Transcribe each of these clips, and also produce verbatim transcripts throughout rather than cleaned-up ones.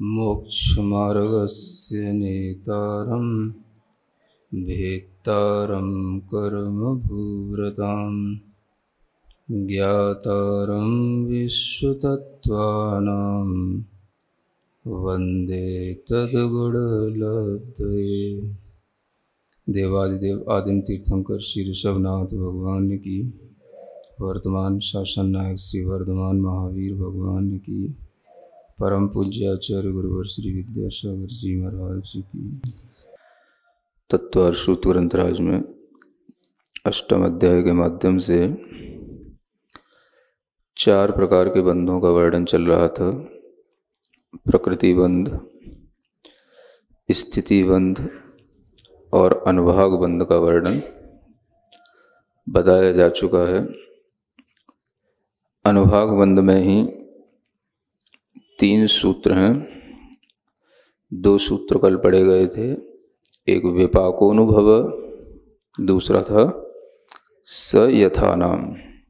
मोक्षमार्गस्य नेतारं भेत्तारं कर्मभूरतां ज्ञातारं विश्वतत्त्वानां वन्दे तद्गुणलब्धये। देवादिदेव आदिम तीर्थंकर श्री ऋषभनाथ भगवान की, वर्तमान शासन नायक श्री वर्धमान महावीर भगवान की, परम पूज्य आचार्य गुरुवर श्री विद्यासागर जी महाराज की। तत्व सूत्र ग्रंथराज में अष्टम अध्याय के माध्यम से चार प्रकार के बंधों का वर्णन चल रहा था। प्रकृति बंध, स्थिति बंध और अनुभाग बंध का वर्णन बताया जा चुका है। अनुभाग बंध में ही तीन सूत्र हैं। दो सूत्र कल पढ़े गए थे, एक विपाकोनुभव, दूसरा था स यथा नाम।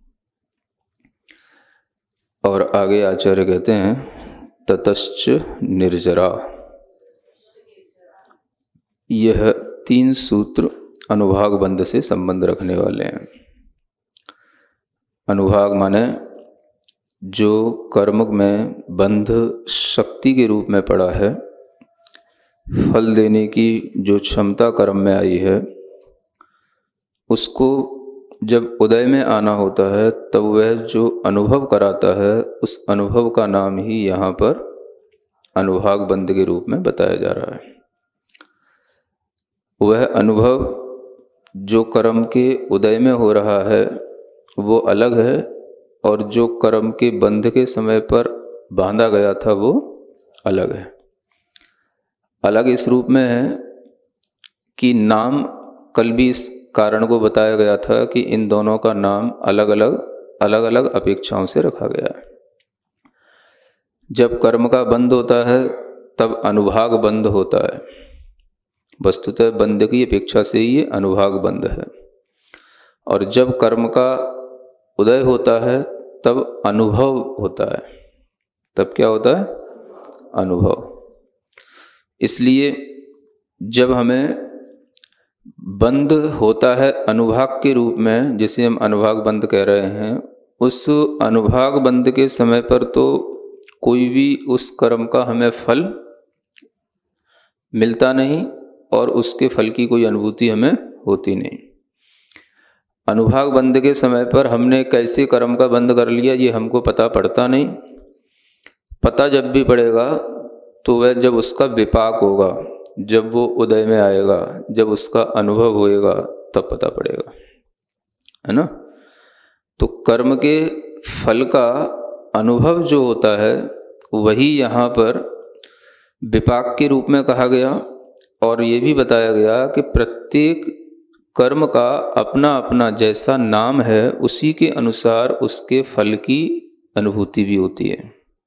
और आगे आचार्य कहते हैं ततश्च निर्जरा। यह तीन सूत्र अनुभाग बंध से संबंध रखने वाले हैं। अनुभाग माने जो कर्म में बंध शक्ति के रूप में पड़ा है, फल देने की जो क्षमता कर्म में आई है, उसको जब उदय में आना होता है तब वह जो अनुभव कराता है, उस अनुभव का नाम ही यहाँ पर अनुभाग बंध के रूप में बताया जा रहा है। वह अनुभव जो कर्म के उदय में हो रहा है वो अलग है, और जो कर्म के बंध के समय पर बांधा गया था वो अलग है। अलग इस रूप में है कि नाम, कल भी इस कारण को बताया गया था कि इन दोनों का नाम अलग अलग अलग अलग अपेक्षाओं से रखा गया है। जब कर्म का बंध होता है तब अनुभाग बंध होता है। वस्तुतः बंध की अपेक्षा से ये अनुभाग बंध है। और जब कर्म का उदय होता है तब अनुभव होता है। तब क्या होता है? अनुभव। इसलिए जब हमें बंध होता है अनुभाग के रूप में, जिसे हम अनुभाग बंध कह रहे हैं, उस अनुभाग बंध के समय पर तो कोई भी उस कर्म का हमें फल मिलता नहीं और उसके फल की कोई अनुभूति हमें होती नहीं। अनुभाग बंध के समय पर हमने कैसे कर्म का बंध कर लिया ये हमको पता पड़ता नहीं। पता जब भी पड़ेगा तो वह जब उसका विपाक होगा, जब वो उदय में आएगा, जब उसका अनुभव होएगा, तब पता पड़ेगा, है ना। तो कर्म के फल का अनुभव जो होता है वही यहाँ पर विपाक के रूप में कहा गया। और ये भी बताया गया कि प्रत्येक कर्म का अपना अपना जैसा नाम है, उसी के अनुसार उसके फल की अनुभूति भी होती है।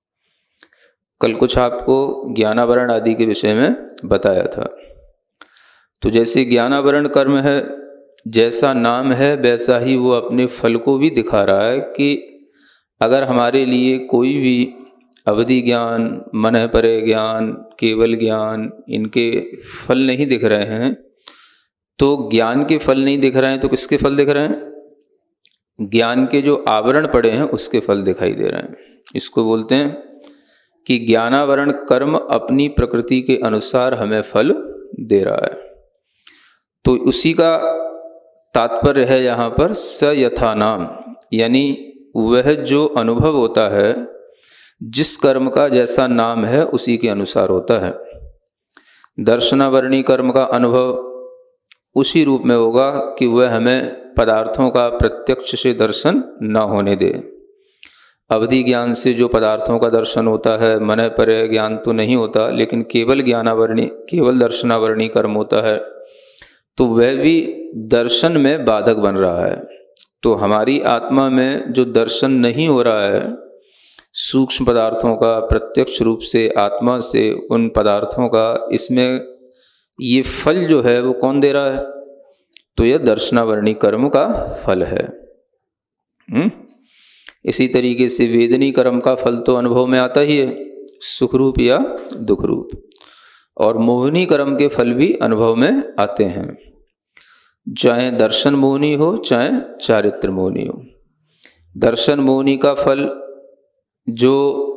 कल कुछ आपको ज्ञानावरण आदि के विषय में बताया था। तो जैसे ज्ञानावरण कर्म है, जैसा नाम है वैसा ही वो अपने फल को भी दिखा रहा है कि अगर हमारे लिए कोई भी अवधि ज्ञान, मनः परे ज्ञान, केवल ज्ञान, इनके फल नहीं दिख रहे हैं, तो ज्ञान के फल नहीं दिख रहे हैं तो किसके फल दिख रहे हैं? ज्ञान के जो आवरण पड़े हैं उसके फल दिखाई दे रहे हैं। इसको बोलते हैं कि ज्ञानावरण कर्म अपनी प्रकृति के अनुसार हमें फल दे रहा है। तो उसी का तात्पर्य है यहाँ पर स यथा नाम, यानी वह जो अनुभव होता है, जिस कर्म का जैसा नाम है उसी के अनुसार होता है। दर्शनावरणी कर्म का अनुभव उसी रूप में होगा कि वह हमें पदार्थों का प्रत्यक्ष से दर्शन न होने दे। अवधि ज्ञान से जो पदार्थों का दर्शन होता है, मनः परे ज्ञान तो नहीं होता, लेकिन केवल ज्ञानावरणी, केवल दर्शनावरणी कर्म होता है, तो वह भी दर्शन में बाधक बन रहा है। तो हमारी आत्मा में जो दर्शन नहीं हो रहा है सूक्ष्म पदार्थों का, प्रत्यक्ष रूप से आत्मा से उन पदार्थों का, इसमें ये फल जो है वो कौन दे रहा है? तो यह दर्शनावरणी कर्म का फल है। हुँ? इसी तरीके से वेदनी कर्म का फल तो अनुभव में आता ही है। सुख रूप या दुख रूप। और मोहिनी कर्म के फल भी अनुभव में आते हैं, चाहे दर्शन मोहिनी हो चाहे चारित्र मोहिनी हो। दर्शन मोहिनी का फल जो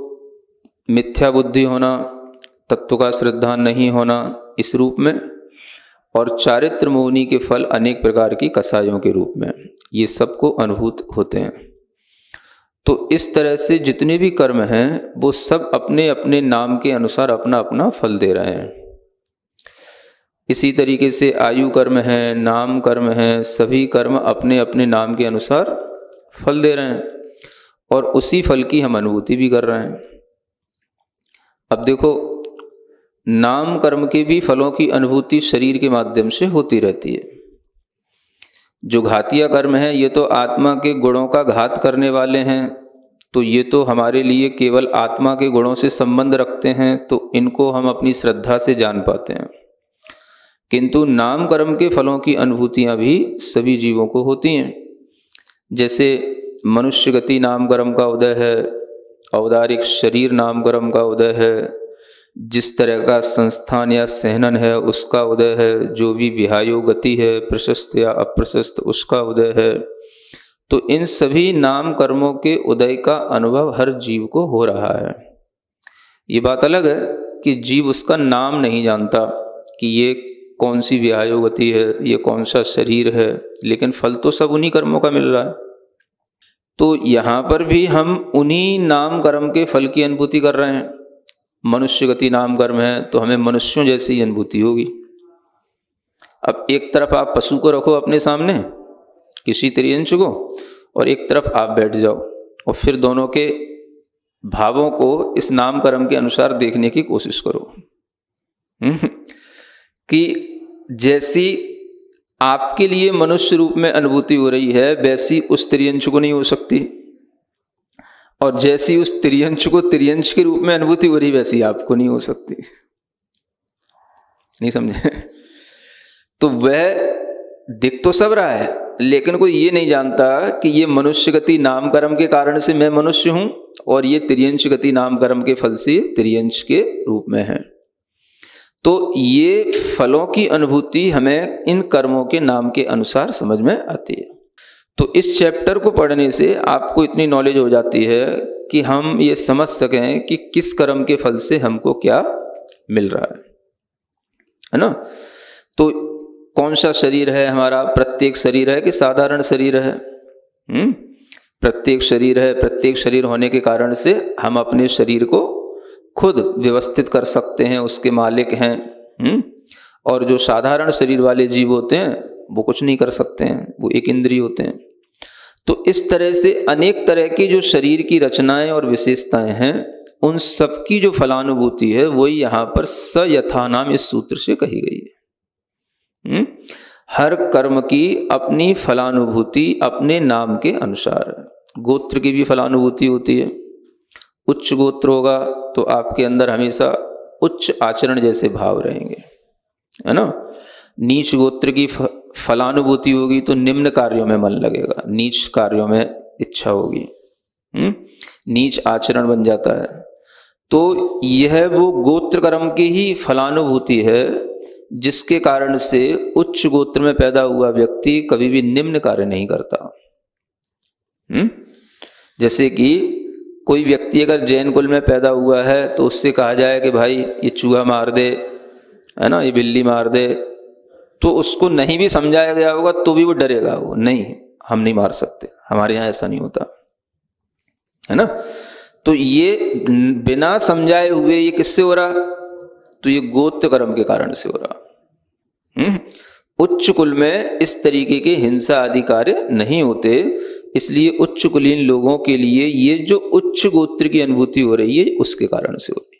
मिथ्या बुद्धि होना, तत्व का श्रद्धा नहीं होना इस रूप में, और चारित्र मोहिनी के फल अनेक प्रकार की कसायों के रूप में, ये सबको अनुभूत होते हैं। तो इस तरह से जितने भी कर्म हैं वो सब अपने अपने नाम के अनुसार अपना अपना फल दे रहे हैं। इसी तरीके से आयु कर्म है, नाम कर्म है, सभी कर्म अपने अपने नाम के अनुसार फल दे रहे हैं और उसी फल की हम अनुभूति भी कर रहे हैं। अब देखो, नाम कर्म के भी फलों की अनुभूति शरीर के माध्यम से होती रहती है। जो घातीय कर्म है ये तो आत्मा के गुणों का घात करने वाले हैं, तो ये तो हमारे लिए केवल आत्मा के गुणों से संबंध रखते हैं, तो इनको हम अपनी श्रद्धा से जान पाते हैं। किंतु नाम कर्म के फलों की अनुभूतियां भी सभी जीवों को होती हैं। जैसे मनुष्य गति नाम कर्म का उदय है, औदारिक शरीर नाम कर्म का उदय है, जिस तरह का संस्थान या सहनन है उसका उदय है, जो भी विहायो गति है प्रशस्त या अप्रशस्त उसका उदय है। तो इन सभी नाम कर्मों के उदय का अनुभव हर जीव को हो रहा है। ये बात अलग है कि जीव उसका नाम नहीं जानता कि ये कौन सी विहायो गति है, ये कौन सा शरीर है, लेकिन फल तो सब उन्हीं कर्मों का मिल रहा है। तो यहाँ पर भी हम उन्हीं नाम कर्म के फल की अनुभूति कर रहे हैं। मनुष्य गति नाम कर्म है तो हमें मनुष्यों जैसी ही अनुभूति होगी। अब एक तरफ आप पशु को रखो अपने सामने, किसी त्रियंश को, और एक तरफ आप बैठ जाओ और फिर दोनों के भावों को इस नाम कर्म के अनुसार देखने की कोशिश करो कि जैसी आपके लिए मनुष्य रूप में अनुभूति हो रही है वैसी उस त्रियंश को नहीं हो सकती, और जैसी उस त्रियंश को त्रियंश के रूप में अनुभूति हो रही वैसी आपको नहीं हो सकती। नहीं समझे? तो वह दिख तो सब रहा है, लेकिन कोई ये नहीं जानता कि ये मनुष्य गति नाम कर्म के कारण से मैं मनुष्य हूं और ये त्रियंश गति नाम कर्म के फल से त्रियंश के रूप में है। तो ये फलों की अनुभूति हमें इन कर्मों के नाम के अनुसार समझ में आती है। तो इस चैप्टर को पढ़ने से आपको इतनी नॉलेज हो जाती है कि हम ये समझ सकें कि किस कर्म के फल से हमको क्या मिल रहा है, है ना। तो कौन सा शरीर है हमारा, प्रत्येक शरीर है कि साधारण शरीर है? हम्म प्रत्येक शरीर है। प्रत्येक शरीर होने के कारण से हम अपने शरीर को खुद व्यवस्थित कर सकते हैं, उसके मालिक हैं। हम्म और जो साधारण शरीर वाले जीव होते हैं वो कुछ नहीं कर सकते हैं, वो एक इंद्रिय होते हैं। तो इस तरह से अनेक तरह की जो शरीर की रचनाएं और विशेषताएं हैं उन सब की जो फलानुभूति है वही यहाँ पर स यथा नाम इस सूत्र से कही गई है। हम्म हर कर्म की अपनी फलानुभूति अपने नाम के अनुसार है। गोत्र की भी फलानुभूति होती है। उच्च गोत्र होगा तो आपके अंदर हमेशा उच्च आचरण जैसे भाव रहेंगे, है ना। नीच गोत्र की फलानुभूति होगी तो निम्न कार्यों में मन लगेगा, नीच कार्यों में इच्छा होगी, हम्म नीच आचरण बन जाता है। तो यह वो गोत्र कर्म की ही फलानुभूति है जिसके कारण से उच्च गोत्र में पैदा हुआ व्यक्ति कभी भी निम्न कार्य नहीं करता। हम्म जैसे कि कोई व्यक्ति अगर जैन कुल में पैदा हुआ है तो उससे कहा जाए कि भाई ये चूहा मार दे, है ना, ये बिल्ली मार दे, तो उसको नहीं भी समझाया गया होगा तो भी वो डरेगा, वो नहीं, हम नहीं मार सकते, हमारे यहाँ ऐसा नहीं होता, है ना। तो ये बिना समझाए हुए ये किससे हो रहा? तो ये गोत्र कर्म के कारण से हो रहा। हम्म उच्च कुल में इस तरीके के हिंसा आदि कार्य नहीं होते, इसलिए उच्च कुलीन लोगों के लिए ये जो उच्च गोत्र की अनुभूति हो रही है उसके कारण से हो रही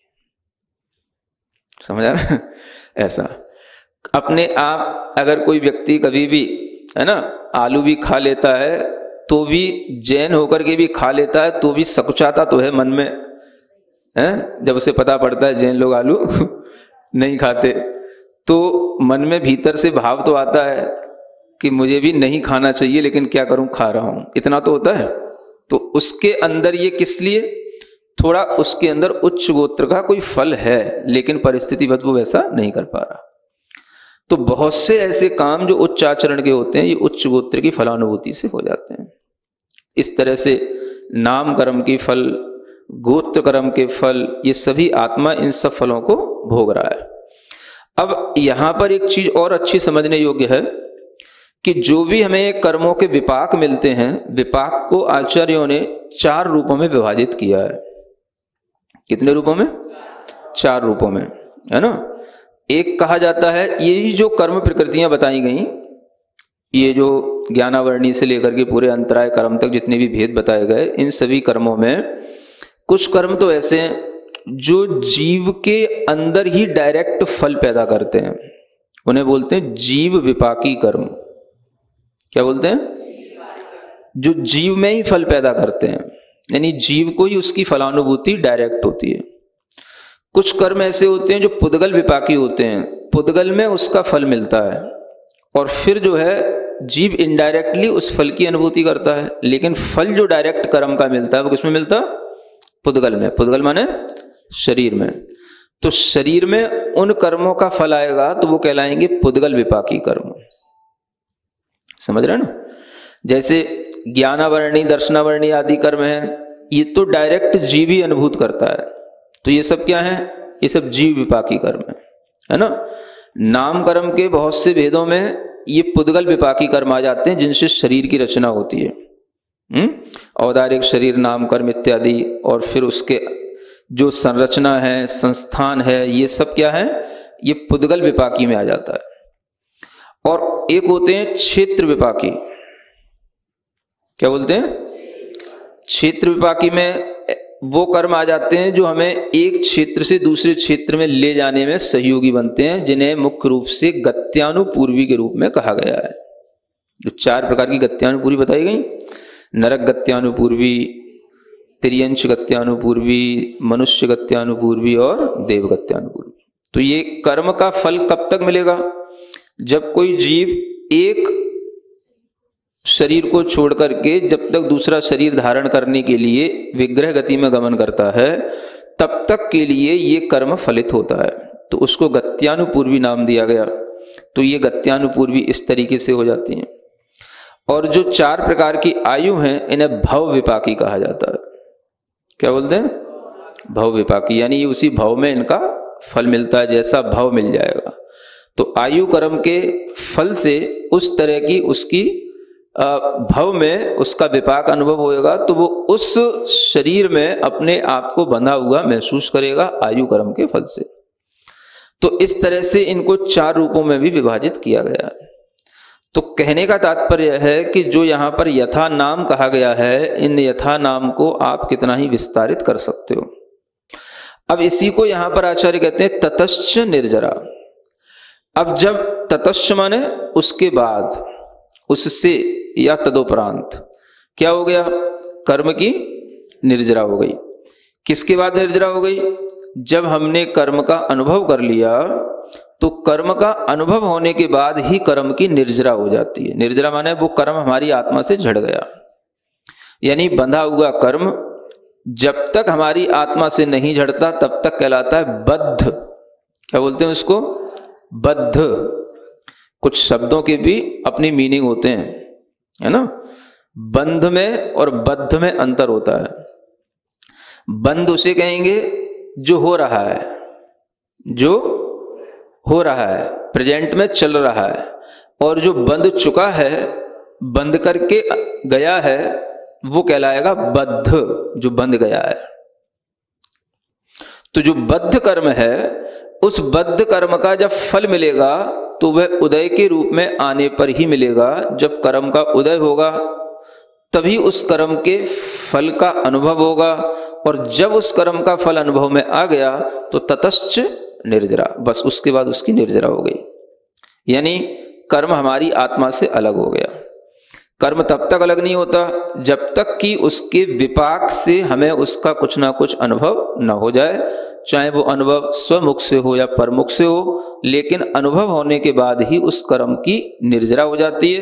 है। समझ आ रहा है? ऐसा अपने आप अगर कोई व्यक्ति कभी भी, है ना, आलू भी खा लेता है तो भी जैन होकर के भी खा लेता है तो भी सकुचाता तो है मन में, है? जब उसे पता पड़ता है जैन लोग आलू नहीं खाते तो मन में भीतर से भाव तो आता है कि मुझे भी नहीं खाना चाहिए लेकिन क्या करूं, खा रहा हूं, इतना तो होता है। तो उसके अंदर ये किस लिए? थोड़ा उसके अंदर उच्च गोत्र का कोई फल है, लेकिन परिस्थितिवश वो वैसा नहीं कर पा रहा। तो बहुत से ऐसे काम जो उच्च आचरण के होते हैं, ये उच्च गोत्र की फलानुभूति से हो जाते हैं। इस तरह से नाम कर्म के फल, गोत्र कर्म के फल, ये सभी आत्मा इन सब फलों को भोग रहा है। अब यहां पर एक चीज और अच्छी समझने योग्य है कि जो भी हमें कर्मों के विपाक मिलते हैं, विपाक को आचार्यों ने चार रूपों में विभाजित किया है। कितने रूपों में? चार रूपों में, है ना। एक कहा जाता है, ये जो कर्म प्रकृतियां बताई गई, ये जो ज्ञानावरणी से लेकर के पूरे अंतराय कर्म तक जितने भी भेद बताए गए, इन सभी कर्मों में कुछ कर्म तो ऐसे हैं जो जीव के अंदर ही डायरेक्ट फल पैदा करते हैं, उन्हें बोलते हैं जीव विपाकी कर्म। क्या बोलते हैं? जो जीव में ही फल पैदा करते हैं, यानी जीव को ही उसकी फलानुभूति डायरेक्ट होती है। कुछ कर्म ऐसे होते हैं जो पुद्गल विपाकी होते हैं, पुद्गल में उसका फल मिलता है और फिर जो है जीव इनडायरेक्टली उस फल की अनुभूति करता है, लेकिन फल जो डायरेक्ट कर्म का मिलता है वो किसमें मिलता? पुद्गल में। पुद्गल माने शरीर में। तो शरीर में उन कर्मों का फल आएगा तो वो कहलाएंगे पुद्गल विपाकी कर्म। समझ रहे हैं ना? जैसे ज्ञानावरणी, दर्शनावरणी आदि कर्म है, ये तो डायरेक्ट जीव ही अनुभूत करता है, तो ये सब क्या है? ये सब जीव विपाकी कर्म है, है ना। नाम कर्म के बहुत से भेदों में ये पुद्गल विपाकी कर्म आ जाते हैं, जिनसे शरीर की रचना होती है, हम्म औदारिक शरीर, नाम कर्म इत्यादि, और फिर उसके जो संरचना है, संस्थान है, ये सब क्या है? ये पुद्गल विपाकी में आ जाता है। और एक होते हैं क्षेत्र विपाकी। क्या बोलते हैं? क्षेत्र विपाकी में वो कर्म आ जाते हैं जो हमें एक क्षेत्र से दूसरे क्षेत्र में ले जाने में सहयोगी बनते हैं, जिन्हें मुख्य रूप से गत्यानुपूर्वी के रूप में कहा गया है। जो चार प्रकार की गत्यानुपूर्वी बताई गई, नरक गत्यानुपूर्वी, तिर्यंश गत्यानुपूर्वी, मनुष्य गत्यानुपूर्वी और देव गत्यानुपूर्वी। तो ये कर्म का फल कब तक मिलेगा? जब कोई जीव एक शरीर को छोड़ करके जब तक दूसरा शरीर धारण करने के लिए विग्रह गति में गमन करता है, तब तक के लिए ये कर्म फलित होता है, तो उसको गत्यानुपूर्वी नाम दिया गया। तो ये गत्यानुपूर्वी इस तरीके से हो जाती हैं। और जो चार प्रकार की आयु हैं, इन्हें भव विपाकी कहा जाता है। क्या बोलते हैं? भव विपाकी, यानी उसी भव में इनका फल मिलता है, जैसा भव मिल जाएगा। तो आयु कर्म के फल से उस तरह की उसकी भव में उसका विपाक अनुभव होएगा, तो वो उस शरीर में अपने आप को बंधा हुआ महसूस करेगा आयु कर्म के फल से। तो इस तरह से इनको चार रूपों में भी विभाजित किया गया है। तो कहने का तात्पर्य है कि जो यहाँ पर यथा नाम कहा गया है, इन यथा नाम को आप कितना ही विस्तारित कर सकते हो। अब इसी को यहाँ पर आचार्य कहते हैं ततश्च निर्जरा। अब जब ततश्च माने उसके बाद, उससे या तदोपरांत, क्या हो गया? कर्म की निर्जरा हो गई। किसके बाद निर्जरा हो गई? जब हमने कर्म का अनुभव कर लिया, तो कर्म का अनुभव होने के बाद ही कर्म की निर्जरा हो जाती है। निर्जरा माने वो कर्म हमारी आत्मा से झड़ गया, यानी बंधा हुआ कर्म जब तक हमारी आत्मा से नहीं झड़ता तब तक कहलाता है बद्ध। क्या बोलते हैं उसको? बद्ध। कुछ शब्दों के भी अपनी मीनिंग होते हैं, है ना। बंध में और बद्ध में अंतर होता है। बंध उसे कहेंगे जो हो रहा है, जो हो रहा है, प्रेजेंट में चल रहा है, और जो बंध चुका है, बंध करके गया है, वो कहलाएगा बद्ध, जो बंध गया है। तो जो बद्ध कर्म है, उस बद्ध कर्म का जब फल मिलेगा तो वह उदय के रूप में आने पर ही मिलेगा। जब कर्म का उदय होगा तभी उस कर्म के फल का अनुभव होगा, और जब उस कर्म का फल अनुभव में आ गया तो ततश्च निर्जरा, बस उसके बाद उसकी निर्जरा हो गई, यानी कर्म हमारी आत्मा से अलग हो गया। कर्म तब तक अलग नहीं होता जब तक कि उसके विपाक से हमें उसका कुछ ना कुछ अनुभव न हो जाए, चाहे वो अनुभव स्वमुख से हो या परमुख से हो, लेकिन अनुभव होने के बाद ही उस कर्म की निर्जरा हो जाती है।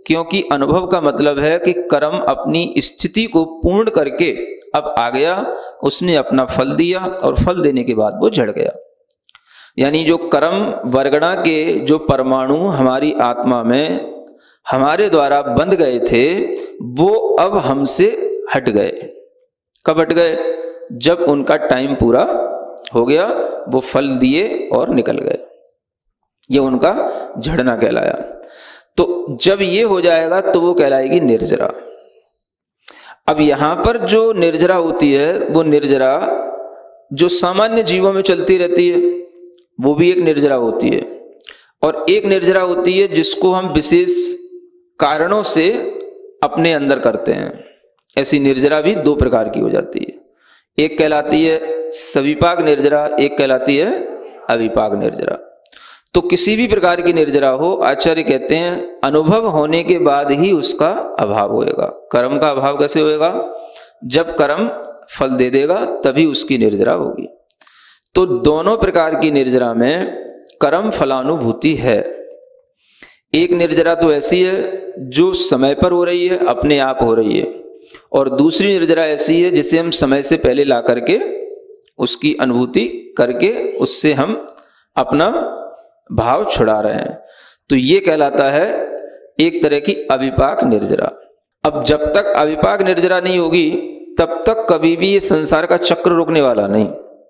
क्योंकि अनुभव का मतलब है कि कर्म अपनी स्थिति को पूर्ण करके अब आ गया, उसने अपना फल दिया और फल देने के बाद वो झड़ गया। यानी जो कर्म वर्गणा के जो परमाणु हमारी आत्मा में हमारे द्वारा बंध गए थे वो अब हमसे हट गए। कब हट गए? जब उनका टाइम पूरा हो गया, वो फल दिए और निकल गए। ये उनका झड़ना कहलाया। तो जब ये हो जाएगा तो वो कहलाएगी निर्जरा। अब यहां पर जो निर्जरा होती है वो निर्जरा जो सामान्य जीवों में चलती रहती है वो भी एक निर्जरा होती है, और एक निर्जरा होती है जिसको हम विशेष कारणों से अपने अंदर करते हैं। ऐसी निर्जरा भी दो प्रकार की हो जाती है। एक कहलाती है सविपाक निर्जरा, एक कहलाती है अविपाक निर्जरा। तो किसी भी प्रकार की निर्जरा हो, आचार्य कहते हैं अनुभव होने के बाद ही उसका अभाव होएगा। कर्म का अभाव कैसे होएगा? जब कर्म फल दे देगा तभी उसकी निर्जरा होगी। तो दोनों प्रकार की निर्जरा में कर्म फलानुभूति है। एक निर्जरा तो ऐसी है जो समय पर हो रही है, अपने आप हो रही है, और दूसरी निर्जरा ऐसी है जिसे हम समय से पहले ला करके उसकी अनुभूति करके उससे हम अपना भाव छुड़ा रहे हैं। तो ये कहलाता है एक तरह की अविपाक निर्जरा। अब जब तक अविपाक निर्जरा नहीं होगी तब तक कभी भी ये संसार का चक्र रुकने वाला नहीं।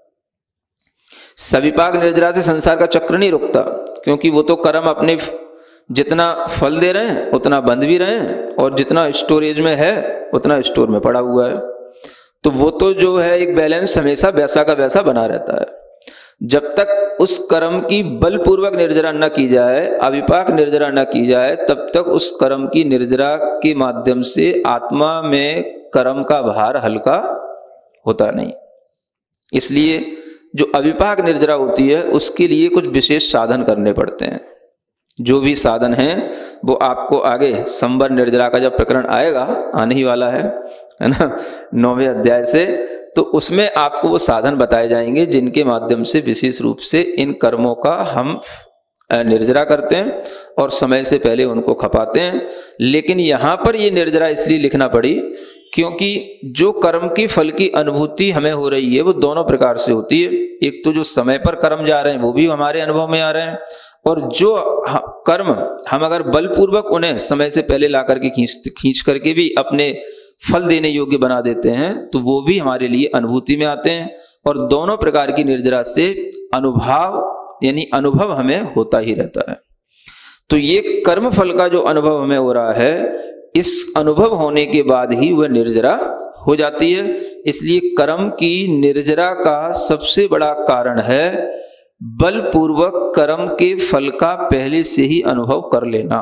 सविपाक निर्जरा से संसार का चक्र नहीं रुकता, क्योंकि वो तो कर्म अपने जितना फल दे रहे हैं उतना बंद भी रहे हैं, और जितना स्टोरेज में है उतना स्टोर में पड़ा हुआ है। तो वो तो जो है एक बैलेंस हमेशा वैसा का वैसा बना रहता है। जब तक उस कर्म की बलपूर्वक निर्जरा न की जाए, अविपाक निर्जरा न की जाए, तब तक उस कर्म की निर्जरा के माध्यम से आत्मा में कर्म का भार हल्का होता नहीं। इसलिए जो अविपाक निर्जरा होती है उसके लिए कुछ विशेष साधन करने पड़ते हैं। जो भी साधन है वो आपको आगे संवर निर्जरा का जब प्रकरण आएगा, आने ही वाला है है ना, नौवें अध्याय से, तो उसमें आपको वो साधन बताए जाएंगे जिनके माध्यम से विशेष रूप से इन कर्मों का हम निर्जरा करते हैं और समय से पहले उनको खपाते हैं। लेकिन यहाँ पर ये निर्जरा इसलिए लिखना पड़ी क्योंकि जो कर्म की फल की अनुभूति हमें हो रही है वो दोनों प्रकार से होती है। एक तो जो समय पर कर्म जा रहे हैं वो भी हमारे अनुभव में आ रहे हैं, और जो कर्म हम अगर बलपूर्वक उन्हें समय से पहले ला करके खींच खींच करके भी अपने फल देने योग्य बना देते हैं तो वो भी हमारे लिए अनुभूति में आते हैं। और दोनों प्रकार की निर्जरा से अनुभव यानी अनुभव हमें होता ही रहता है। तो ये कर्म फल का जो अनुभव हमें हो रहा है, इस अनुभव होने के बाद ही वह निर्जरा हो जाती है। इसलिए कर्म की निर्जरा का सबसे बड़ा कारण है बलपूर्वक कर्म के फल का पहले से ही अनुभव कर लेना।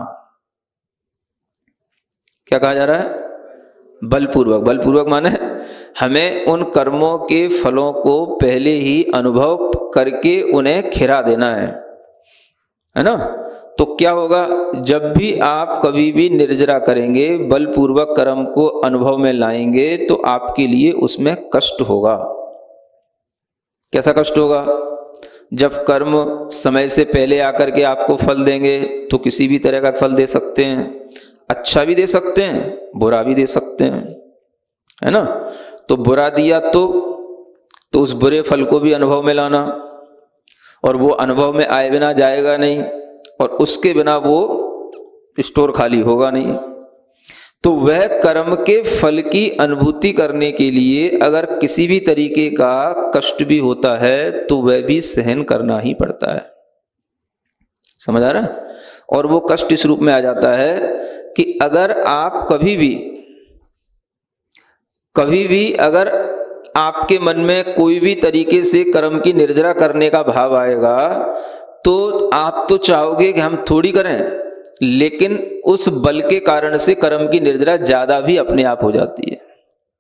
क्या कहा जा रहा है? बलपूर्वक। बलपूर्वक माने हमें उन कर्मों के फलों को पहले ही अनुभव करके उन्हें खिरा देना है, है ना। तो क्या होगा, जब भी आप कभी भी निर्जरा करेंगे, बलपूर्वक कर्म को अनुभव में लाएंगे, तो आपके लिए उसमें कष्ट होगा। कैसा कष्ट होगा? जब कर्म समय से पहले आकर के आपको फल देंगे तो किसी भी तरह का फल दे सकते हैं, अच्छा भी दे सकते हैं, बुरा भी दे सकते हैं, है ना। तो बुरा दिया तो तो उस बुरे फल को भी अनुभव में लाना, और वो अनुभव में आए बिना जाएगा नहीं, और उसके बिना वो स्टोर खाली होगा नहीं। तो वह कर्म के फल की अनुभूति करने के लिए अगर किसी भी तरीके का कष्ट भी होता है तो वह भी सहन करना ही पड़ता है। समझ आ रहा है? और वो कष्ट इस रूप में आ जाता है कि अगर आप कभी भी कभी भी अगर आपके मन में कोई भी तरीके से कर्म की निर्जरा करने का भाव आएगा तो आप तो चाहोगे कि हम थोड़ी करें, लेकिन उस बल के कारण से कर्म की निर्जरा ज्यादा भी अपने आप हो जाती है।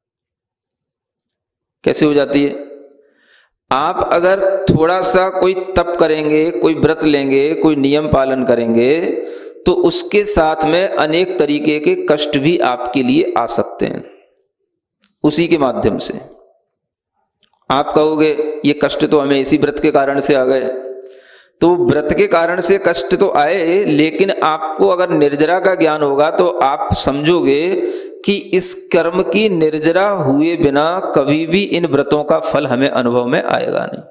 कैसे हो जाती है? आप अगर थोड़ा सा कोई तप करेंगे, कोई व्रत लेंगे, कोई नियम पालन करेंगे, तो उसके साथ में अनेक तरीके के कष्ट भी आपके लिए आ सकते हैं। उसी के माध्यम से आप कहोगे ये कष्ट तो हमें इसी व्रत के कारण से आ गए, तो व्रत के कारण से कष्ट तो आए, लेकिन आपको अगर निर्जरा का ज्ञान होगा तो आप समझोगे कि इस कर्म की निर्जरा हुए बिना कभी भी इन व्रतों का फल हमें अनुभव में आएगा नहीं।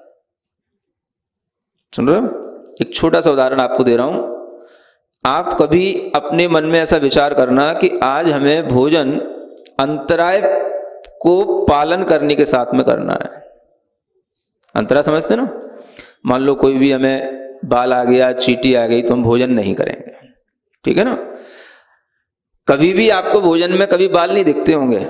सुन रहे हो? एक छोटा सा उदाहरण आपको दे रहा हूं। आप कभी अपने मन में ऐसा विचार करना कि आज हमें भोजन अंतराय को पालन करने के साथ में करना है। अंतराय समझते ना? मान लो कोई भी हमें बाल आ गया, चींटी आ गई, तो हम भोजन नहीं करेंगे, ठीक है ना? कभी भी आपको भोजन में कभी बाल नहीं दिखते होंगे,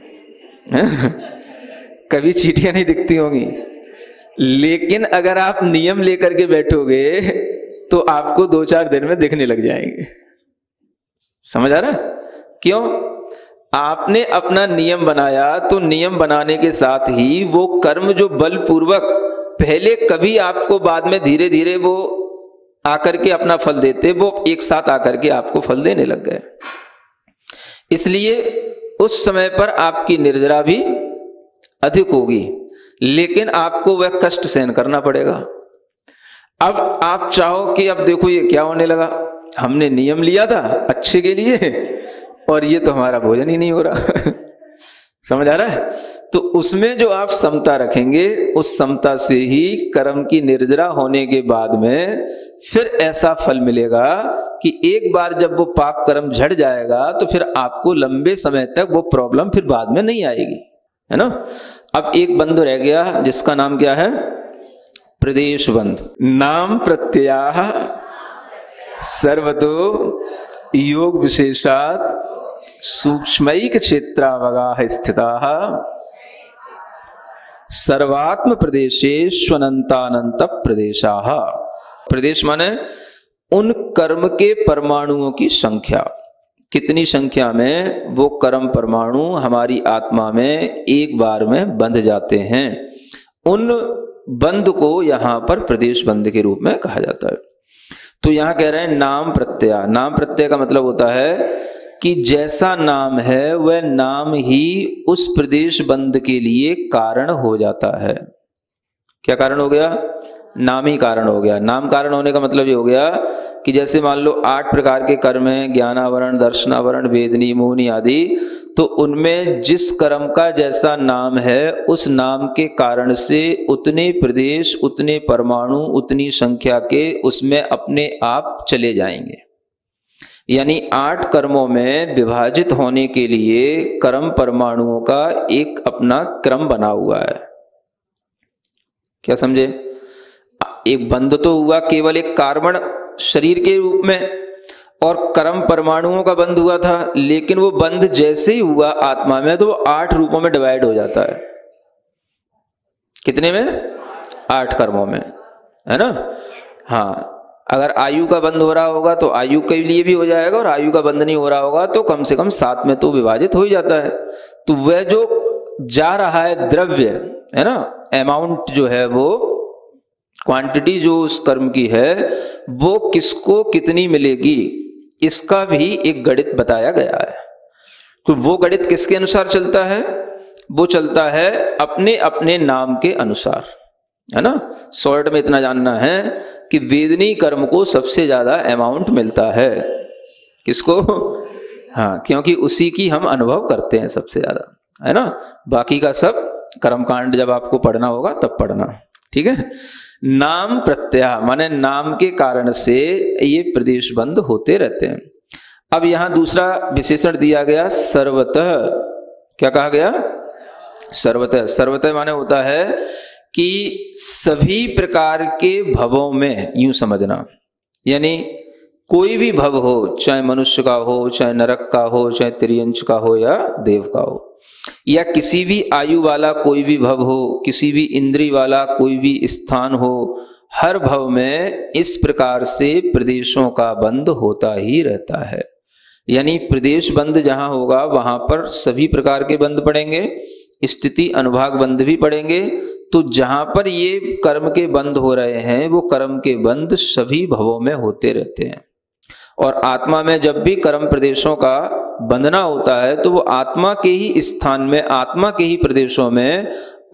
कभी चींटियां नहीं दिखती होंगी, लेकिन अगर आप नियम लेकर के बैठोगे तो आपको दो चार दिन में दिखने लग जाएंगे। समझ आ रहा है? क्यों? आपने अपना नियम बनाया, तो नियम बनाने के साथ ही वो कर्म जो बलपूर्वक पहले कभी आपको बाद में धीरे धीरे वो आकर के अपना फल देते, वो एक साथ आकर के आपको फल देने लग गए। इसलिए उस समय पर आपकी निर्जरा भी अधिक होगी, लेकिन आपको वह कष्ट सहन करना पड़ेगा। अब आप चाहो कि अब देखो ये क्या होने लगा, हमने नियम लिया था अच्छे के लिए और ये तो हमारा भोजन ही नहीं हो रहा। समझ आ रहा है? तो उसमें जो आप समता रखेंगे, उस समता से ही कर्म की निर्जरा होने के बाद में फिर ऐसा फल मिलेगा कि एक बार जब वो पाप कर्म झड़ जाएगा तो फिर आपको लंबे समय तक वो प्रॉब्लम फिर बाद में नहीं आएगी, है ना? अब एक बंधु रह गया जिसका नाम क्या है? प्रदेश बंधु। नाम प्रत्ययाः सर्वतो योग विशेषात् सूक्ष्मैक क्षेत्रावगाः स्थिताः सर्वात्म प्रदेशेष्वनंतानंत प्रदेशाः। प्रदेश माने उन कर्म के परमाणुओं की संख्या, कितनी संख्या में वो कर्म परमाणु हमारी आत्मा में एक बार में बंध जाते हैं, उन बंध को यहां पर प्रदेश बंध के रूप में कहा जाता है। तो यहां कह रहे हैं नाम प्रत्यय। नाम प्रत्यय का मतलब होता है कि जैसा नाम है वह नाम ही उस प्रदेश बंध के लिए कारण हो जाता है। क्या कारण हो गया? नाम ही कारण हो गया। नाम कारण होने का मतलब ये हो गया कि जैसे मान लो आठ प्रकार के कर्म हैं, ज्ञानावरण, दर्शनावरण, वेदनी, मोहनी आदि, तो उनमें जिस कर्म का जैसा नाम है उस नाम के कारण से उतने प्रदेश, उतने परमाणु, उतनी संख्या के उसमें अपने आप चले जाएंगे। यानी आठ कर्मों में विभाजित होने के लिए कर्म परमाणुओं का एक अपना क्रम बना हुआ है। क्या समझे? एक बंध तो हुआ केवल एक कार्बन शरीर के रूप में, और कर्म परमाणुओं का बंध हुआ था, लेकिन वो बंध जैसे ही हुआ आत्मा में तो वो आठ रूपों में डिवाइड हो जाता है। कितने में? आठ कर्मों में, है ना? हाँ, अगर आयु का बंध हो रहा होगा तो आयु के लिए भी हो जाएगा, और आयु का बंध नहीं हो रहा होगा तो कम से कम सात में तो विभाजित हो ही जाता है। तो वह जो जा रहा है द्रव्य, है ना, अमाउंट जो है, वो क्वांटिटी जो उस कर्म की है वो किसको कितनी मिलेगी, इसका भी एक गणित बताया गया है। तो वो गणित किसके अनुसार चलता है? वो चलता है अपने अपने नाम के अनुसार, है ना। शॉर्ट में इतना जानना है कि वेदनी कर्म को सबसे ज्यादा अमाउंट मिलता है। किसको? हाँ, क्योंकि उसी की हम अनुभव करते हैं सबसे ज्यादा, है ना। बाकी का सब कर्मकांड जब आपको पढ़ना होगा तब पढ़ना, ठीक है। नाम प्रत्यय माने नाम के कारण से ये प्रदेश बंद होते रहते हैं। अब यहां दूसरा विशेषण दिया गया सर्वतः। क्या कहा गया? सर्वतः। सर्वतः माने होता है कि सभी प्रकार के भवों में, यूं समझना, यानी कोई भी भव हो, चाहे मनुष्य का हो, चाहे नरक का हो, चाहे त्रियंच का हो या देव का हो, या किसी भी आयु वाला कोई भी भव हो, किसी भी इंद्रिय वाला कोई भी स्थान हो, हर भव में इस प्रकार से प्रदेशों का बंध होता ही रहता है। यानी प्रदेश बंध जहां होगा वहां पर सभी प्रकार के बंध पड़ेंगे, स्थिति अनुभाग बंध भी पड़ेंगे। तो जहां पर ये कर्म के बंध हो रहे हैं वो कर्म के बंध सभी भवों में होते रहते हैं। और आत्मा में जब भी कर्म प्रदेशों का बंधना होता है तो वो आत्मा के ही स्थान में, आत्मा के ही प्रदेशों में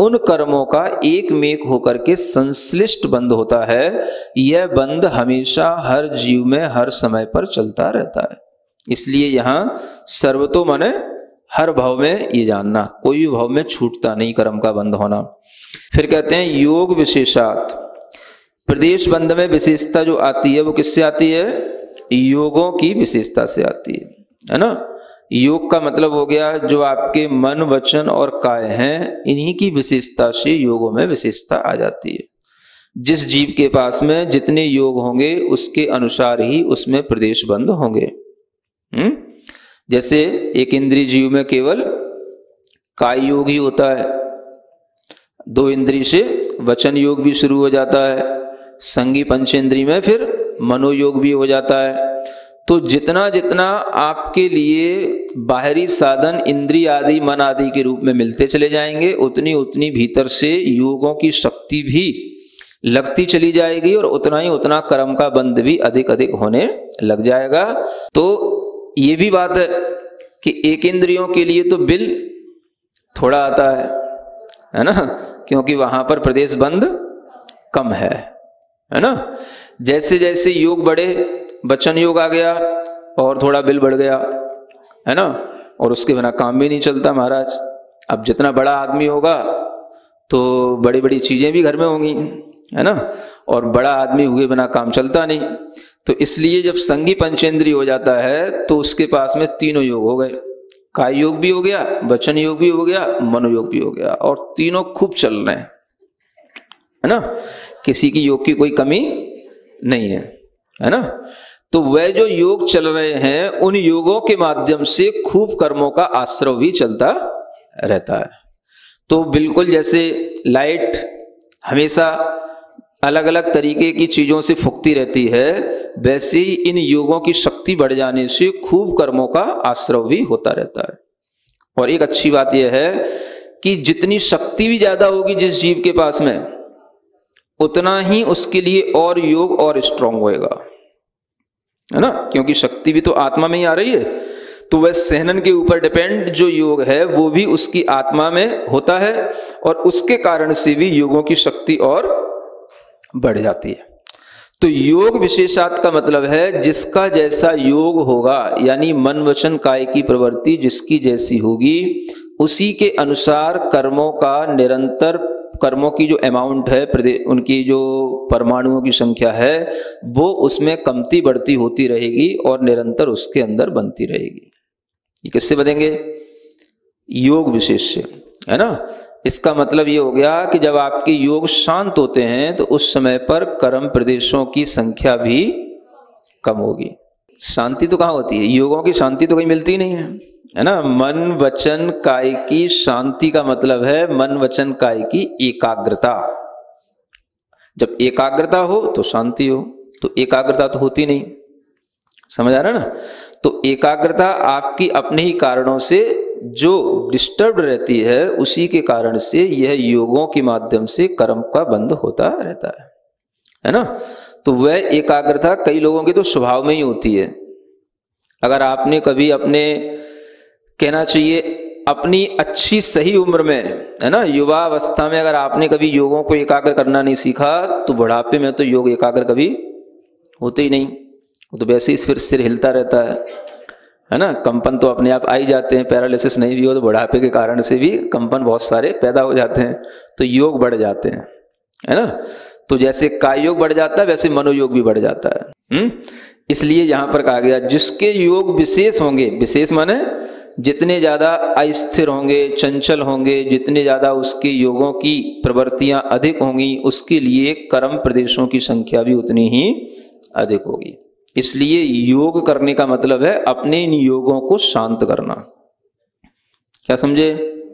उन कर्मों का एक मेक होकर के संश्लिष्ट बंध होता है। यह बंध हमेशा हर जीव में हर समय पर चलता रहता है। इसलिए यहां सर्वतो माने हर भाव में ये जानना, कोई भी भाव में छूटता नहीं कर्म का बंध होना। फिर कहते हैं योग विशेषात, प्रदेश बंध में विशेषता जो आती है वो किससे आती है? योगों की विशेषता से आती है, है ना। योग का मतलब हो गया जो आपके मन वचन और काय हैं, इन्हीं की विशेषता से योगों में विशेषता आ जाती है। जिस जीव के पास में जितने योग होंगे उसके अनुसार ही उसमें प्रदेश बंध होंगे। हम्म जैसे एक इंद्रिय जीव में केवल काय योग ही होता है, दो इंद्रिय से वचन योग भी शुरू हो जाता है, संगी पंचेंद्रिय में फिर मनोयोग भी हो जाता है। तो जितना जितना आपके लिए बाहरी साधन इंद्रिय आदि मन आदि के रूप में मिलते चले जाएंगे, उतनी उतनी भीतर से योगों की शक्ति भी लगती चली जाएगी और उतना ही उतना कर्म का बंध भी अधिक अधिक होने लग जाएगा। तो ये भी बात है कि एक इंद्रियों के लिए तो बिल थोड़ा आता है, है ना, क्योंकि वहां पर प्रदेश बंध कम है, है ना। जैसे जैसे योग बढ़े, वचन योग आ गया और थोड़ा बिल बढ़ गया, है ना, और उसके बिना काम भी नहीं चलता महाराज। अब जितना बड़ा आदमी होगा तो बड़ी बड़ी चीजें भी घर में होंगी, है ना, और बड़ा आदमी हुए बिना काम चलता नहीं। तो इसलिए जब संगी पंचेंद्रिय हो जाता है तो उसके पास में तीनों योग हो गए, काय योग भी हो गया, वचन योग भी हो गया, मनोयोग भी हो गया, और तीनों खूब चल रहे हैं, है ना। किसी की योग की कोई कमी नहीं है, है ना। तो वह जो योग चल रहे हैं उन योगों के माध्यम से खूब कर्मों का आश्रव भी चलता रहता है। तो बिल्कुल जैसे लाइट हमेशा अलग अलग तरीके की चीजों से फूकती रहती है, वैसे ही इन योगों की शक्ति बढ़ जाने से खूब कर्मों का आश्रव भी होता रहता है। और एक अच्छी बात यह है कि जितनी शक्ति भी ज्यादा होगी जिस जीव के पास में, उतना ही उसके लिए और योग और स्ट्रांग होएगा, है ना, क्योंकि शक्ति भी तो आत्मा में ही आ रही है। तो वह सहनन के ऊपर डिपेंड जो योग है वो भी उसकी आत्मा में होता है और उसके कारण से भी योगों की शक्ति और बढ़ जाती है। तो योग विशेषात का मतलब है जिसका जैसा योग होगा, यानी मन वचन काय की प्रवृत्ति जिसकी जैसी होगी उसी के अनुसार कर्मों का निरंतर, कर्मों की जो अमाउंट है, उनकी जो परमाणुओं की संख्या है वो उसमें कमती बढ़ती होती रहेगी और निरंतर उसके अंदर बनती रहेगी। ये किससे बनेंगे? योग विशेष से, है ना। इसका मतलब ये हो गया कि जब आपके योग शांत होते हैं तो उस समय पर कर्म प्रदेशों की संख्या भी कम होगी। शांति तो कहाँ होती है? योगों की शांति तो कहीं मिलती नहीं है, है ना। मन वचन काय की शांति का मतलब है मन वचन काय की एकाग्रता। जब एकाग्रता हो तो शांति हो, तो एकाग्रता तो होती नहीं, समझ आ रहा है ना। तो एकाग्रता आपकी अपने ही कारणों से जो डिस्टर्ब रहती है उसी के कारण से यह योगों के माध्यम से कर्म का बंध होता रहता है, है ना। तो वह एकाग्रता कई लोगों के तो स्वभाव में ही होती है। अगर आपने कभी अपने, कहना चाहिए अपनी अच्छी सही उम्र में, है ना, युवा अवस्था में अगर आपने कभी योगों को एकाग्र करना नहीं सीखा तो बुढ़ापे में तो योग एकाग्र कभी होते ही नहीं। वो तो वैसे ही फिर सिर हिलता रहता है, है ना। कंपन तो अपने आप आ ही जाते हैं, पैरालिसिस नहीं भी हो तो बुढ़ापे के कारण से भी कंपन बहुत सारे पैदा हो जाते हैं, तो योग बढ़ जाते हैं, है ना। तो जैसे काय योग बढ़ जाता है वैसे मनोयोग भी बढ़ जाता है। हम्म इसलिए यहां पर कहा गया जिसके योग विशेष होंगे, विशेष माने जितने ज्यादा अस्थिर होंगे, चंचल होंगे, जितने ज्यादा उसके योगों की प्रवृत्तियां अधिक होंगी उसके लिए कर्म प्रदेशों की संख्या भी उतनी ही अधिक होगी। इसलिए योग करने का मतलब है अपने इन योगों को शांत करना। क्या समझे?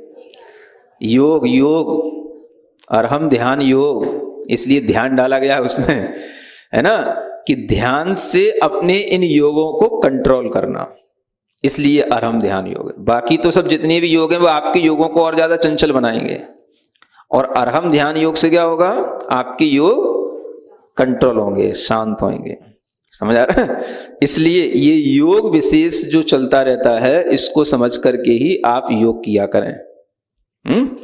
योग योग अरहम ध्यान योग, इसलिए ध्यान डाला गया उसमें, है ना, कि ध्यान से अपने इन योगों को कंट्रोल करना, इसलिए अरहम ध्यान योग है। बाकी तो सब जितने भी योग हैं वो आपके योगों को और ज्यादा चंचल बनाएंगे, और अरहम ध्यान योग से क्या होगा? आपके योग कंट्रोल होंगे, शांत होंगे। समझ आ रहा है? इसलिए ये योग विशेष जो चलता रहता है इसको समझ करके ही आप योग किया करें। हम्म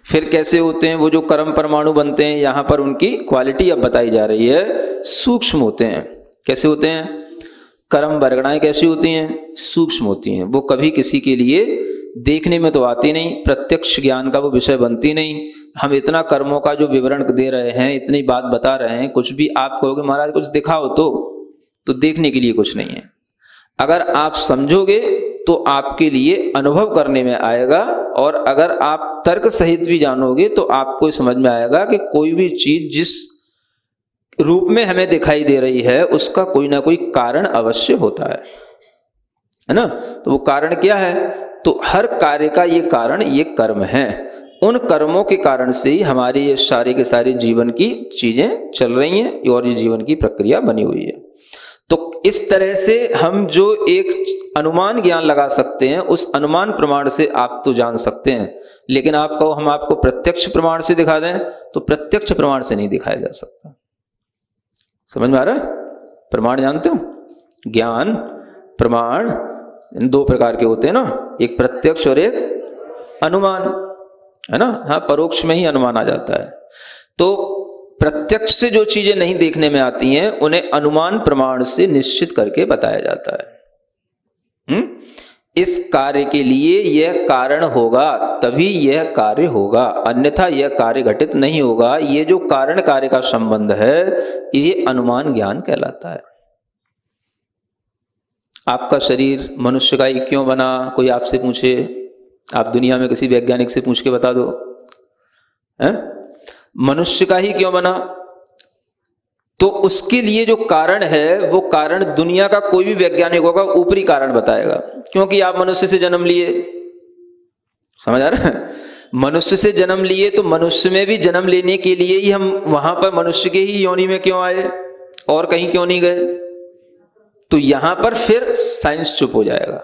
फिर कैसे होते हैं वो जो कर्म परमाणु बनते हैं, यहाँ पर उनकी क्वालिटी अब बताई जा रही है, सूक्ष्म होते हैं। कैसे होते हैं? कर्म वर्गणाएं कैसी होती हैं? सूक्ष्म होती हैं। वो कभी किसी के लिए देखने में तो आती नहीं, प्रत्यक्ष ज्ञान का वो विषय बनती नहीं। हम इतना कर्मों का जो विवरण दे रहे हैं, इतनी बात बता रहे हैं, कुछ भी आप कहोगे महाराज कुछ दिखाओ तो तो देखने के लिए कुछ नहीं है। अगर आप समझोगे तो आपके लिए अनुभव करने में आएगा, और अगर आप तर्क सहित भी जानोगे तो आपको समझ में आएगा कि कोई भी चीज जिस रूप में हमें दिखाई दे रही है उसका कोई ना कोई कारण अवश्य होता है, है ना। तो वो कारण क्या है? तो हर कार्य का ये कारण ये कर्म है। उन कर्मों के कारण से ही हमारी ये सारे के सारे जीवन की चीजें चल रही हैं और ये जीवन की प्रक्रिया बनी हुई है। तो इस तरह से हम जो एक अनुमान ज्ञान लगा सकते हैं, उस अनुमान प्रमाण से आप तो जान सकते हैं, लेकिन आप कहो हम आपको प्रत्यक्ष प्रमाण से दिखा दें तो प्रत्यक्ष प्रमाण से नहीं दिखाया जा सकता। समझ में आ रहा है? प्रमाण जानते हो? ज्ञान प्रमाण दो प्रकार के होते हैं ना, एक प्रत्यक्ष और एक अनुमान, है ना। हाँ, परोक्ष में ही अनुमान आ जाता है। तो प्रत्यक्ष से जो चीजें नहीं देखने में आती हैं उन्हें अनुमान प्रमाण से निश्चित करके बताया जाता है। हम्म इस कार्य के लिए यह कारण होगा तभी यह कार्य होगा, अन्यथा यह कार्य घटित नहीं होगा। ये जो कारण कार्य का संबंध है ये अनुमान ज्ञान कहलाता है। आपका शरीर मनुष्य का ही क्यों बना, कोई आपसे पूछे, आप दुनिया में किसी वैज्ञानिक से पूछ के बता दो, है मनुष्य का ही क्यों बना, तो उसके लिए जो कारण है वो कारण दुनिया का कोई भी वैज्ञानिक होगा ऊपरी कारण बताएगा, क्योंकि आप मनुष्य से जन्म लिए। समझ आ रहा है? मनुष्य से जन्म लिए तो मनुष्य में भी जन्म लेने के लिए ही हम वहां पर मनुष्य के ही योनि में क्यों आए और कहीं क्यों नहीं गए। तो यहां पर फिर साइंस चुप हो जाएगा।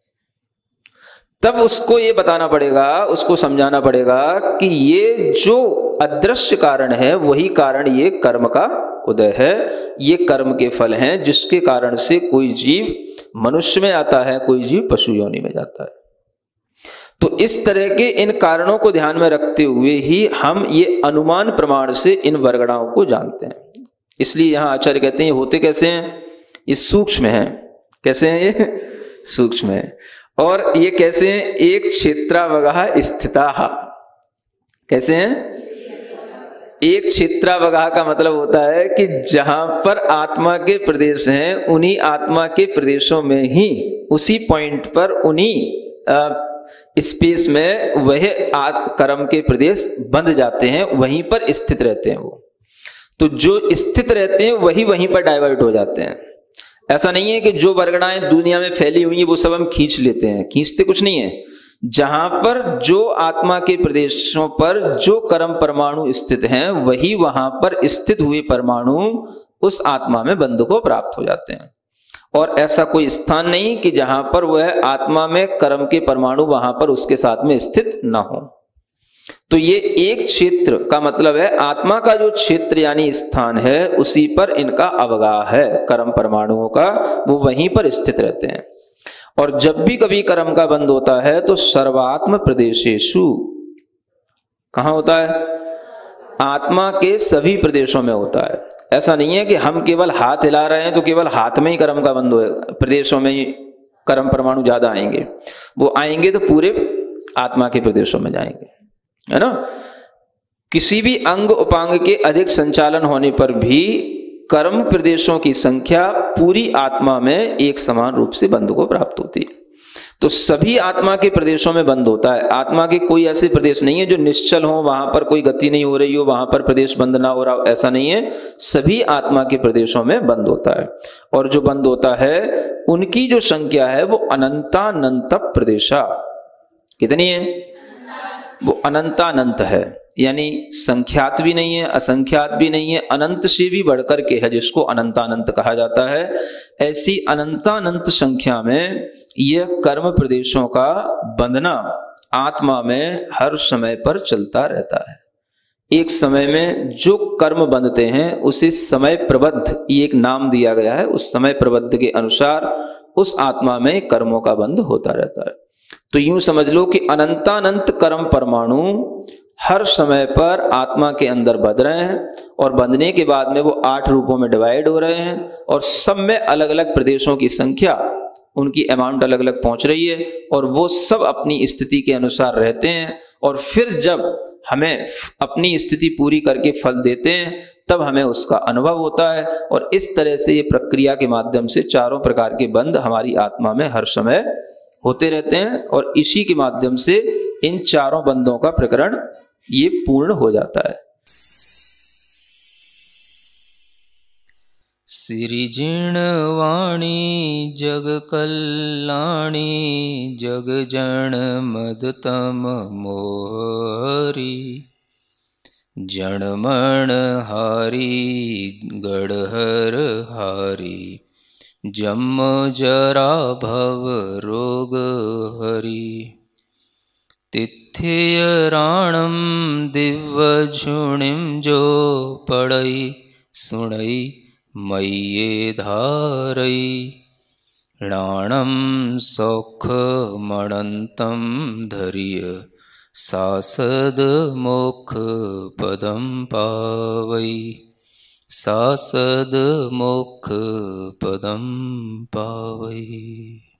तब उसको ये बताना पड़ेगा, उसको समझाना पड़ेगा कि ये जो अदृश्य कारण है वही कारण ये कर्म का उदय है, ये कर्म के फल हैं जिसके कारण से कोई जीव मनुष्य में आता है, कोई जीव पशु योनि में जाता है। तो इस तरह के इन कारणों को ध्यान में रखते हुए ही हम ये अनुमान प्रमाण से इन वर्गणाओं को जानते हैं। इसलिए यहां आचार्य कहते हैं ये होते कैसे हैं, ये सूक्ष्म हैं। कैसे हैं ये? सूक्ष्म है। और ये कैसे हैं? एक क्षेत्रावगाह स्थिता। कैसे हैं? एक क्षेत्रावगाह का मतलब होता है कि जहां पर आत्मा के प्रदेश हैं उन्हीं आत्मा के प्रदेशों में ही, उसी पॉइंट पर, उन्हीं स्पेस में वह कर्म के प्रदेश बंध जाते हैं, वहीं पर स्थित रहते हैं वो। तो जो स्थित रहते हैं वही वहीं पर डाइवर्ट हो जाते हैं। ऐसा नहीं है कि जो वर्गणाएं दुनिया में फैली हुई है वो सब हम खींच लेते हैं, खींचते कुछ नहीं है। जहां पर जो आत्मा के प्रदेशों पर जो कर्म परमाणु स्थित हैं वही वहां पर स्थित हुए परमाणु उस आत्मा में बंध को प्राप्त हो जाते हैं। और ऐसा कोई स्थान नहीं कि जहां पर वह आत्मा में कर्म के परमाणु वहां पर उसके साथ में स्थित ना हो। तो ये एक क्षेत्र का मतलब है आत्मा का जो क्षेत्र यानी स्थान है उसी पर इनका अवगाह है, कर्म परमाणुओं का, वो वहीं पर स्थित रहते हैं। और जब भी कभी कर्म का बंध होता है तो सर्वात्म प्रदेशेषु, कहां होता है? आत्मा के सभी प्रदेशों में होता है। ऐसा नहीं है कि हम केवल हाथ हिला रहे हैं तो केवल हाथ में ही कर्म का बंध होगा, प्रदेशों में ही कर्म परमाणु ज्यादा आएंगे। वो आएंगे तो पूरे आत्मा के प्रदेशों में जाएंगे, है ना। किसी भी अंग उपांग के अधिक संचालन होने पर भी कर्म प्रदेशों की संख्या पूरी आत्मा में एक समान रूप से बंध को प्राप्त होती है। तो सभी आत्मा के प्रदेशों में बंध होता है। आत्मा के कोई ऐसे प्रदेश नहीं है जो निश्चल हो, वहां पर कोई गति नहीं हो रही हो, वहां पर प्रदेश बंद ना हो रहा, ऐसा नहीं है। सभी आत्मा के प्रदेशों में बंद होता है। और जो बंद होता है उनकी जो संख्या है वो अनंतानंत प्रदेशा। कितनी है? वो अनंतानंत है, यानी संख्यात भी नहीं है, असंख्यात भी नहीं है, अनंत से भी बढ़कर के है, जिसको अनंतानंत कहा जाता है। ऐसी अनंतानंत संख्या में यह कर्म प्रदेशों का बंधना आत्मा में हर समय पर चलता रहता है। एक समय में जो कर्म बंधते हैं उसे समय प्रबद्ध, ये एक नाम दिया गया है, उस समय प्रबद्ध के अनुसार उस आत्मा में कर्मों का बंध होता रहता है। तो यूं समझ लो कि अनंतानंत कर्म परमाणु हर समय पर आत्मा के अंदर बंध रहे हैं और बंधने के बाद में वो आठ रूपों में डिवाइड हो रहे हैं और सब में अलग अलग प्रदेशों की संख्या, उनकी अमाउंट अलग अलग पहुंच रही है और वो सब अपनी स्थिति के अनुसार रहते हैं। और फिर जब हमें अपनी स्थिति पूरी करके फल देते हैं तब हमें उसका अनुभव होता है। और इस तरह से ये प्रक्रिया के माध्यम से चारों प्रकार के बंध हमारी आत्मा में हर समय होते रहते हैं और इसी के माध्यम से इन चारों बंधों का प्रकरण ये पूर्ण हो जाता है। सिरिजिण वाणी जग कल्याणी जग जन मदतम मोहरी जन मन हारी गढ़हर हारी जम जरा भव रोग हरि तिथ्य राणम दिव्य झुणिम जो पढ़ई सुनई मय्ये धारई राणम सौख मणंतम धैर्य सासद मोक्ष पदम पावई सासद मोक्ष पदम पावई।